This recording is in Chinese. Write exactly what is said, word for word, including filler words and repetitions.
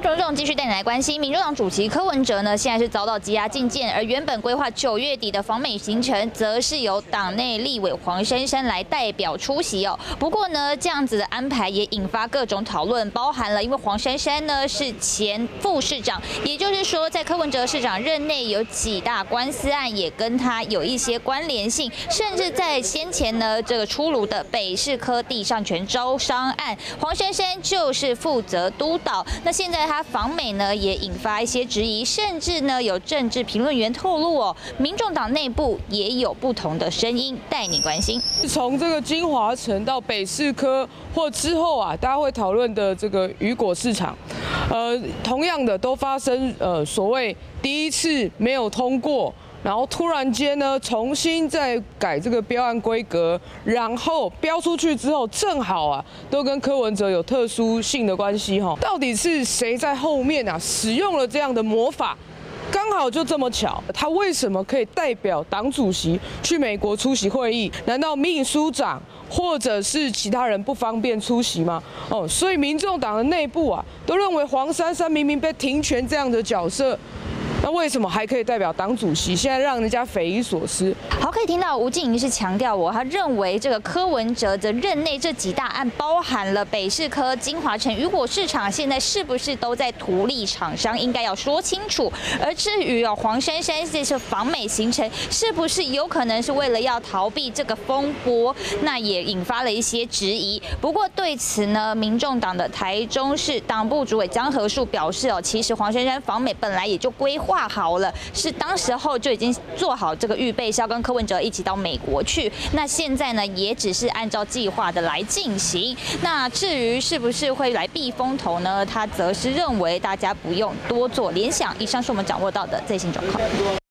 种种继续带你来关心，民众党主席柯文哲呢，现在是遭到羁押禁见，而原本规划九月底的访美行程，则是由党内立委黄珊珊来代表出席哦。不过呢，这样子的安排也引发各种讨论，包含了因为黄珊珊呢是前副市长，也就是说，在柯文哲市长任内有几大官司案也跟他有一些关联性，甚至在先前呢这个出炉的北市科地上权招商案，黄珊珊就是负责督导。那现在他访美呢，也引发一些质疑，甚至呢有政治评论员透露哦，民众党内部也有不同的声音，带你关心。 从这个金华城到北市科或之后啊，大家会讨论的这个雨果市场，呃，同样的都发生呃所谓第一次没有通过。然后突然间呢，重新再改这个标案规格，然后标出去之后，正好啊，都跟柯文哲有特殊性的关系哈。到底是谁在后面啊使用了这样的魔法？刚好就这么巧，他为什么可以代表党主席去美国出席会议？难道秘书长或者是其他人不方便出席吗？哦，所以民众党的内部啊，都认为黄珊珊明明被停权这样的角色。那为什么还可以代表党主席？现在让人家匪夷所思。 好，可以听到吴静怡是强调我，他认为这个柯文哲的任内这几大案，包含了北市科、金华城、雨果市场，现在是不是都在图利厂商？应该要说清楚。而至于哦，黄珊珊这次访美行程，是不是有可能是为了要逃避这个风波？那也引发了一些质疑。不过对此呢，民众党的台中市党部主委江和树表示哦，其实黄珊珊访美本来也就规划。画好了，是当时候就已经做好这个预备，是要跟柯文哲一起到美国去。那现在呢，也只是按照计划的来进行。那至于是不是会来避风头呢？他则是认为大家不用多做联想。以上是我们掌握到的最新状况。